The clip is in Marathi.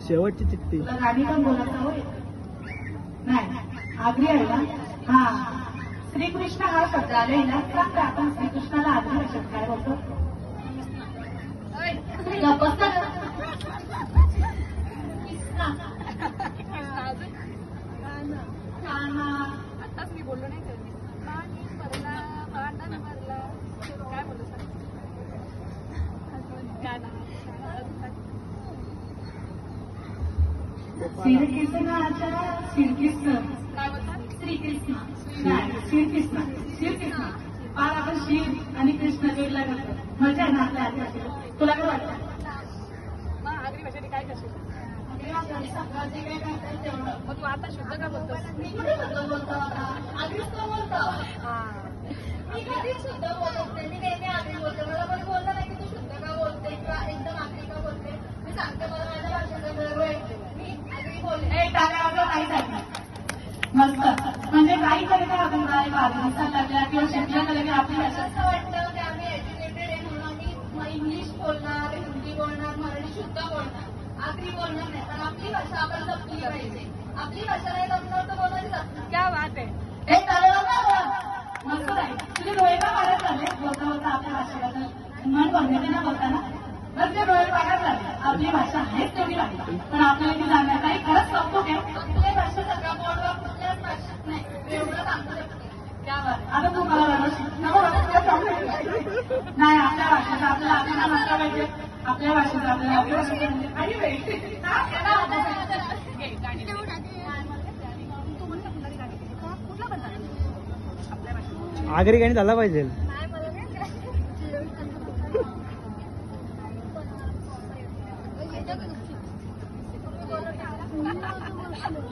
शेवटची चिठ्ठी. तुला गाणी पण बोलायचं होय? नाही, आगरी आहे ना. हा, श्रीकृष्ण हा शब्द आले ना, सांग आपण श्रीकृष्णाला आगरी भाषेत काय बोलतो? आताच मी बोललो नाही पाणी भरला भांडण भरला काय बोलतो श्रीकृष्णाच्या श्रीकृष्ण काय बोलतात श्रीकृष्ण नाही श्रीकृष्ण श्रीकृष्ण फार आपण शिव आणि कृष्ण वेगळा करतो. मजा आहे ना आपल्या आदिवासी. तुला काय वाटतं? मग आगरी भाषेने काय करशील मग तू आता शुद्ध का बोलतोस हा मी कधी शुद्ध बोलत नाही. मी नेहमी आगरी बोलते. मला पण बोललं नाही की तू शुद्ध का बोलते किंवा एकदम आगरी का बोलते. मी सांगते मला माझ्या भाषेचा गर्व आहे. मी आगरी बोलते. हे टाका नाही सांगणार. मस्त. म्हणजे काही तरी का आपण दिसायला लागल्या किंवा शिकल्या तरी की आपली भाषा असं वाटतं की आम्ही एज्युकेटेड आहे म्हणून आम्ही इंग्लिश बोलणार, हिंदी बोलणार, मराठी शुद्ध बोलणार, आगरी बोलणार नाही. पण आपली भाषा आपण जपली पाहिजे. आपली भाषा नाही जपणार तर बोलायची जपणार. क्या बात आहे हे चालेल मस्त आहे. तुझे डोळे का पाडत झाले बोलता बोलता आपल्या भाषेला तर मन बघण्याचे ना बोलताना तर ते डोळे पाडत झाले. आपली भाषा आहेच तेवढी लागली पण आपल्याला ती जाणण्यात काही खरंच कौतुक आहे. आपल्या भाषा सगळ्या बोलवा कुठल्याच भाषेत नाही. एवढं सांगू शकते. क्या बात. आता तू मला नाही आपल्या भाषेचा आपल्याला आपल्याला नसला पाहिजे. आपल्या भाषेचा आपल्याला आपल्या भाषेचा म्हणजे आणि आगरी गाणी झाला पाहिजे. नाही मला नाही